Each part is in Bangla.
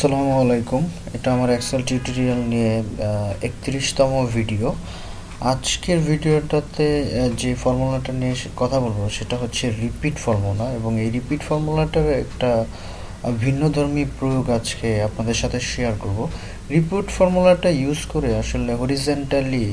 আসসালামু আলাইকুম। এটা আমার এক্সেল টিউটোরিয়াল নিয়ে 31তম ভিডিও। আজকের ভিডিওটাতে যে ফর্মুলাটা নিয়ে কথা বলবো সেটা হচ্ছে রিপিট ফর্মুলা, এবং এই রিপিট ফর্মুলাটার একটা ভিন্নধর্মী প্রয়োগ আজকে আপনাদের সাথে শেয়ার করব। রিপিট ফর্মুলাটা ইউজ করে আসলে হরিজেন্টালি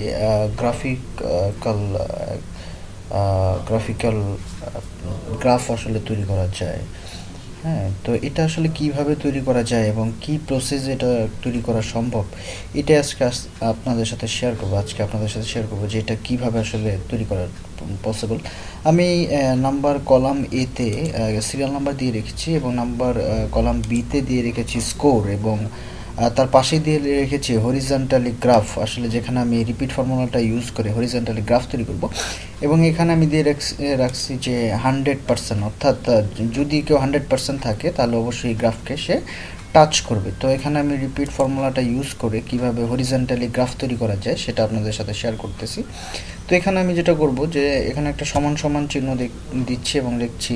গ্রাফিক্যাল গ্রাফ আসলে তৈরি করা যায়। হ্যাঁ, তো এটা আসলে কিভাবে তৈরি করা যায় এবং কি প্রসেস এটা তৈরি করা সম্ভব, এটা আপনাদের সাথে শেয়ার করবো। যে এটা কিভাবে আসলে তৈরি করা পসিবল। আমি নাম্বার কলাম এতে সিরিয়াল নাম্বার দিয়ে রেখেছি, এবং নাম্বার কলাম বিতে দিয়ে রেখেছি স্কোর, এবং তার পাশে দিয়ে রেখেছি হরিজন্টালি গ্রাফ, আসলে যেখানে আমি রিপিট ফর্মুলাটা ইউজ করে হরিজন্টালি গ্রাফ তৈরি করব। এবং এখানে আমি দিয়ে রাখছি যে 100%, অর্থাৎ যদি কেউ 100% থাকে তাহলে অবশ্যই গ্রাফকে সে টাচ করবে। তো এখানে আমি রিপিট ফর্মুলাটা ইউজ করে কিভাবে হরিজন্টালি গ্রাফ তৈরি করা যায় সেটা আপনাদের সাথে শেয়ার করতেছি। তো এখানে আমি যেটা করব যে এখানে একটা সমান সমান চিহ্ন দিচ্ছি এবং লিখছি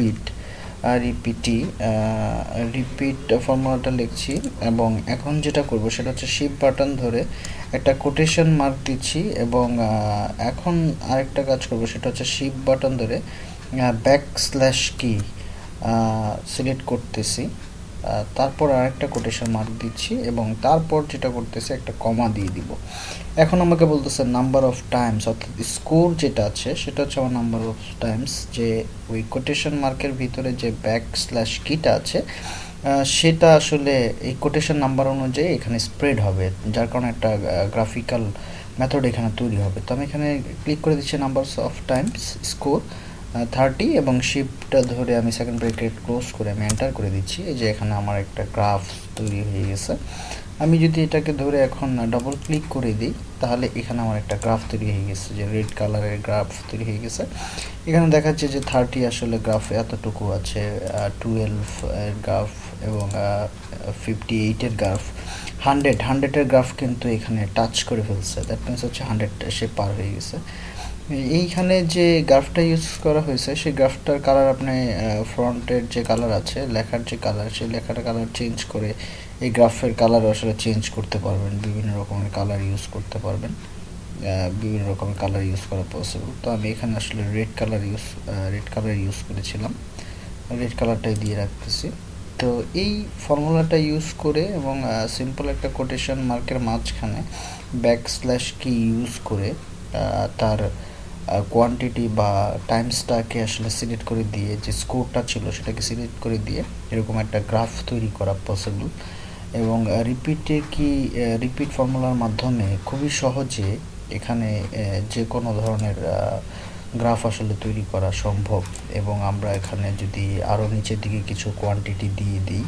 রিপিট ফর্মুলাটা লিখছি। এবং এখন যেটা করব সেটা হচ্ছে শিফট বাটন ধরে একটা কোটেশন মার্ক দিচ্ছি, এবং এখন আরেকটা কাজ করব সেটা হচ্ছে শিফট বাটন ধরে ব্যাকস্ল্যাশ কি সিলেক্ট করতেছি, তারপর আরেকটা কোটেশন মার্ক দিচ্ছি, এবং তারপর যেটা করতেছি একটা কমা দিয়ে দিব। এখন আমাকে বলতেছে নাম্বার অফ টাইমস, অর্থাৎ স্কোর যেটা আছে সেটা হচ্ছে আমার নাম্বার অফ টাইমস, যে ওই কোটেশন মার্কের ভিতরে যে ব্যাকস্ল্যাশ কিটা আছে সেটা আসলে এই কোটেশন নাম্বার অনুযায়ী এখানে স্প্রেড হবে, যার কারণে একটা গ্রাফিক্যাল মেথড এখানে তৈরি হবে। তো আমি এখানে ক্লিক করে দিচ্ছি নাম্বার অফ টাইমস স্কোর 30, এবং শিফটটা ধরে আমি সেকেন্ড ব্রেকেট ক্লোজ করে আমি এন্টার করে দিচ্ছি। এই যে এখানে আমার একটা গ্রাফ তৈরি হয়ে গেছে। আমি যদি এটাকে ধরে এখন ডবল ক্লিক করে দিই তাহলে এখানে আমার একটা গ্রাফ তৈরি হয়ে গেছে, যে রেড কালারের গ্রাফ তৈরি হয়ে গেছে। এখানে দেখাচ্ছে যে 30 আসলে গ্রাফে এতটুকু আছে, 12 এর গ্রাফ, এবং 58 এর গ্রাফ, 100 এর গ্রাফ কিন্তু এখানে টাচ করে ফেলছে। দ্যাট মিনস হচ্ছে 100 সে পার হয়ে গেছে। এইখানে যে গ্রাফটা ইউজ করা হয়েছে সেই গ্রাফটার কালার আপনি ফ্রন্টের যে কালার আছে, লেখার যে কালার, সেই লেখার কালার চেঞ্জ করে এই গ্রাফের কালার আসলে চেঞ্জ করতে পারবেন, বিভিন্ন রকমের কালার ইউজ করতে পারবেন, বিভিন্ন রকমের কালার ইউজ করা পসিবল। তো আমি এখানে আসলে রেড কালার ইউজ করেছিলাম, রেড কালারটাই দিয়ে রাখতেছি। তো এই ফর্মুলাটা ইউজ করে এবং সিম্পল একটা কোটেশন মার্কের মাঝখানে ব্যাকস্ল্যাশ কি ইউজ করে তার কোয়ান্টিটি বা টাইমসটাকে আসলে সিলেক্ট করে দিয়ে, যে স্কোরটা ছিল সেটাকে সিলেক্ট করে দিয়ে এরকম একটা গ্রাফ তৈরি করা পসিবল। এবং রিপিট ফর্মুলার মাধ্যমে খুবই সহজে এখানে যে কোনো ধরনের গ্রাফ আসলে তৈরি করা সম্ভব। এবং আমরা এখানে যদি আরও নিচের দিকে কিছু কোয়ান্টিটি দিয়ে দিই,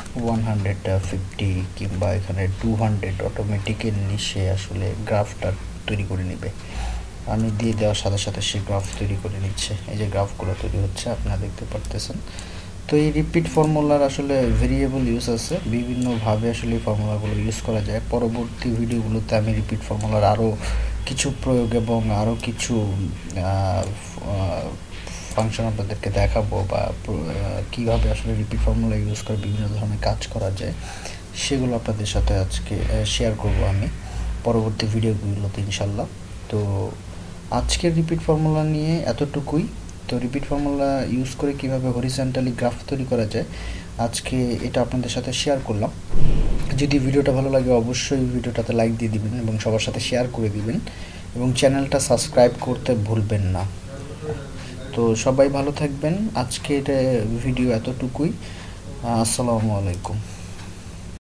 150 কিংবা এখানে 200, অটোমেটিক্যালি সে আসলে গ্রাফটা তৈরি করে নেবে। আমি দিয়ে দেওয়ার সাথে সাথে সে গ্রাফ তৈরি করে নিচ্ছে। এই যে গ্রাফগুলো তৈরি হচ্ছে আপনারা দেখতে পারতেছেন। তো এই রিপিট ফর্মুলার আসলে ভেরিয়েবল ইউজ আছে, বিভিন্নভাবে আসলে এই ফর্মুলাগুলো ইউজ করা যায়। পরবর্তী ভিডিওগুলোতে আমি রিপিট ফর্মুলার আরও কিছু প্রয়োগ এবং আরও কিছু ফাংশন আপনাদেরকে দেখাবো, বা কীভাবে আসলে রিপিট ফর্মুলা ইউজ করে বিভিন্ন ধরনের কাজ করা যায় সেগুলো আপনাদের সাথে আজকে শেয়ার করব আমি পরবর্তী ভিডিওগুলোতে ইনশাল্লাহ। তো আজকের রিপিট ফর্মুলা নিয়ে এতটুকুই। তো রিপিট ফর্মুলা ইউজ করে কিভাবে হরিজন্টালি গ্রাফ তৈরি করা যায় আজকে এটা আপনাদের সাথে শেয়ার করলাম। যদি ভিডিওটা ভালো লাগে অবশ্যই ভিডিওটাতে লাইক দিয়ে দিবেন এবং সবার সাথে শেয়ার করে দিবেন, এবং চ্যানেলটা সাবস্ক্রাইব করতে ভুলবেন না। তো সবাই ভালো থাকবেন। আজকে এটা ভিডিও এতটুকুই। আসসালামু আলাইকুম।